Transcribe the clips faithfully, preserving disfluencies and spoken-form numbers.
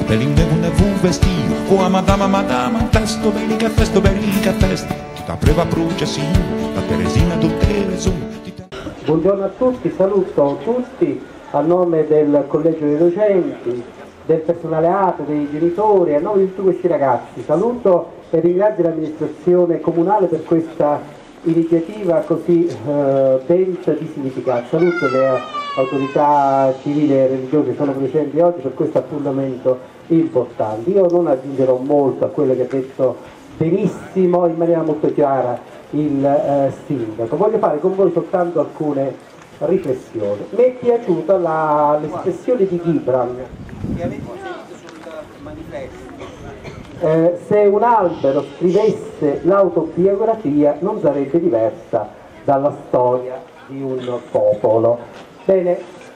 Belinde une fu vestio, o a madama madama, testo belica festo belica festa. Tutta preva brucia sì, la Teresina do Teresu. Buongiorno a tutti, saluto tutti a nome del collegio dei docenti, del personale A T E, dei genitori, a nome di tutti questi ragazzi. Saluto e ringrazio l'amministrazione comunale per questa iniziativa così eh, densa di significato. Saluto le autorità civili e religiose che sono presenti oggi per questo appuntamento importante. Io non aggiungerò molto a quello che ha detto benissimo, in maniera molto chiara, il eh, sindaco. Voglio fare con voi soltanto alcune riflessioni. Mi è piaciuta l'espressione di Gibran che avete sentito sul manifesto. Eh, se un albero scrivesse l'autobiografia non sarebbe diversa dalla storia di un popolo. Bene,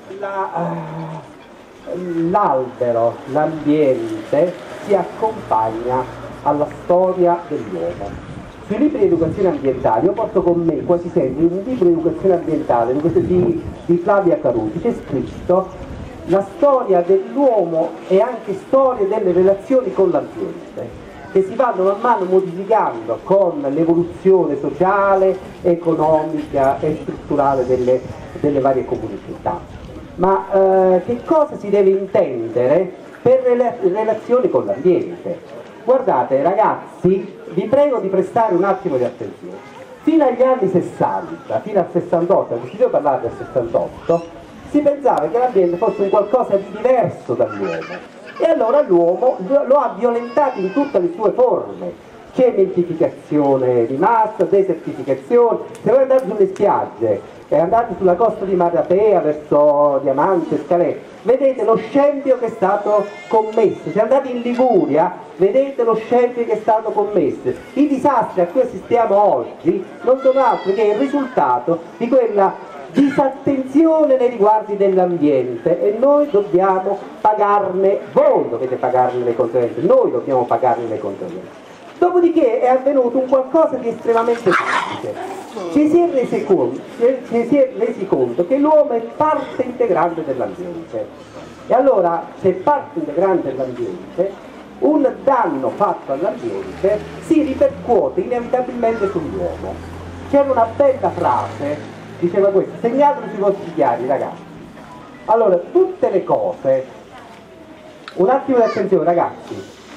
l'albero, la, uh, l'ambiente si accompagna alla storia dell'uomo. Sui libri di educazione ambientale, io porto con me quasi sempre un libro di educazione ambientale di, di Flavia Carusi, c'è scritto la storia dell'uomo e anche storia delle relazioni con l'ambiente, che si vanno man mano modificando con l'evoluzione sociale, economica e strutturale delle, delle varie comunità. Ma eh, che cosa si deve intendere per le relazioni con l'ambiente? Guardate ragazzi, vi prego di prestare un attimo di attenzione. Fino agli anni sessanta, fino al sessantotto, perché io parlavo del sessantotto, si pensava che l'ambiente fosse un qualcosa di diverso dall'uomo e allora l'uomo lo ha violentato in tutte le sue forme. Cementificazione di massa, desertificazione. Se voi andate sulle spiagge e andate sulla costa di Maratea verso Diamante, Scalè, vedete lo scempio che è stato commesso. Se andate in Liguria vedete lo scempio che è stato commesso. I disastri a cui assistiamo oggi non sono altro che il risultato di quella disattenzione nei riguardi dell'ambiente e noi dobbiamo pagarne, voi dovete pagarne le conseguenze, noi dobbiamo pagarne le conseguenze. Dopodiché è avvenuto un qualcosa di estremamente semplice. Ci si è resi conto, ci si è resi conto che l'uomo è parte integrante dell'ambiente. E allora, se è parte integrante dell'ambiente, un danno fatto all'ambiente si ripercuote inevitabilmente sull'uomo. C'era una bella frase, diceva questo, segnatelo sui vostri diari ragazzi. Allora, tutte le cose, un attimo di attenzione ragazzi,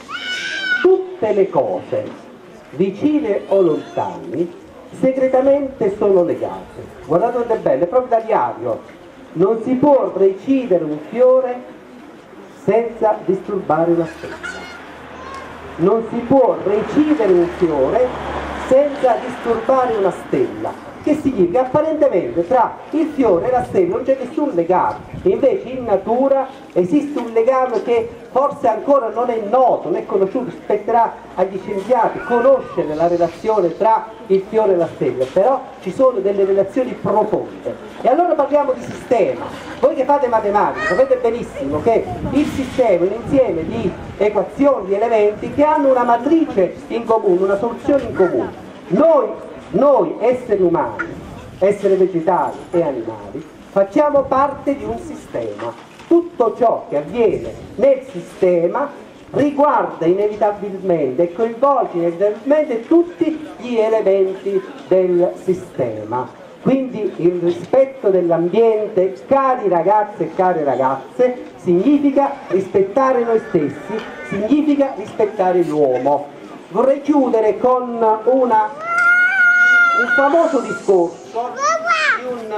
tutte le cose, vicine o lontane, segretamente sono legate. Guardate quanto è bello, è proprio da diario. Non si può recidere un fiore senza disturbare una stella. Non si può recidere un fiore senza disturbare una stella. Che significa che apparentemente tra il fiore e la stella non c'è nessun legame, invece in natura esiste un legame che forse ancora non è noto, non è conosciuto, spetterà agli scienziati conoscere la relazione tra il fiore e la stella, però ci sono delle relazioni profonde. E allora parliamo di sistema. Voi che fate matematica sapete benissimo che il sistema è un insieme di equazioni, di elementi che hanno una matrice in comune, una soluzione in comune. Noi Noi esseri umani, esseri vegetali e animali, facciamo parte di un sistema. Tutto ciò che avviene nel sistema riguarda inevitabilmente e coinvolge inevitabilmente tutti gli elementi del sistema. Quindi il rispetto dell'ambiente, cari ragazzi e care ragazze, significa rispettare noi stessi, significa rispettare l'uomo. Vorrei chiudere con una un famoso discorso di un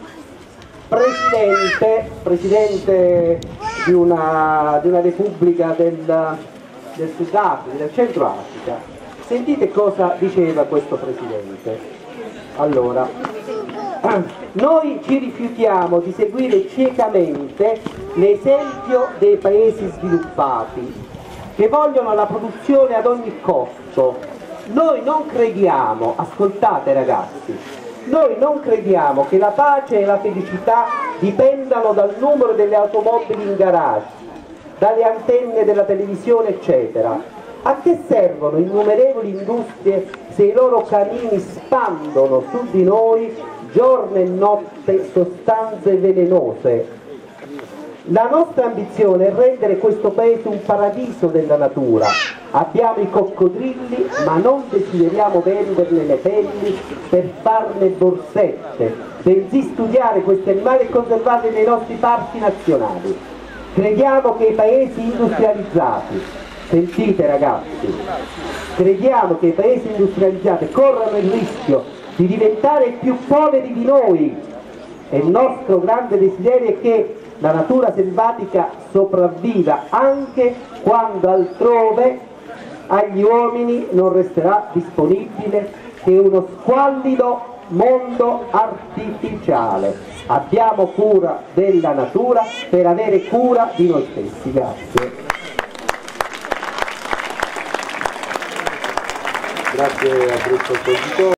presidente, presidente di una, di una repubblica del, del Sudafrica, del Centro Africa. Sentite cosa diceva questo presidente. Allora, noi ci rifiutiamo di seguire ciecamente l'esempio dei paesi sviluppati che vogliono la produzione ad ogni costo. Noi non crediamo, ascoltate ragazzi, noi non crediamo che la pace e la felicità dipendano dal numero delle automobili in garage, dalle antenne della televisione eccetera. A che servono innumerevoli industrie se i loro canini spandono su di noi giorno e notte sostanze velenose? La nostra ambizione è rendere questo paese un paradiso della natura. Abbiamo i coccodrilli, ma non desideriamo venderne le pelli per farne borsette, bensì studiare questi animali e conservarli nei nostri parchi nazionali. Crediamo che i paesi industrializzati, sentite ragazzi, crediamo che i paesi industrializzati corrano il rischio di diventare più poveri di noi, e il nostro grande desiderio è che la natura selvatica sopravviva anche quando altrove agli uomini non resterà disponibile che uno squallido mondo artificiale. Abbiamo cura della natura per avere cura di noi stessi. Grazie. Grazie a questo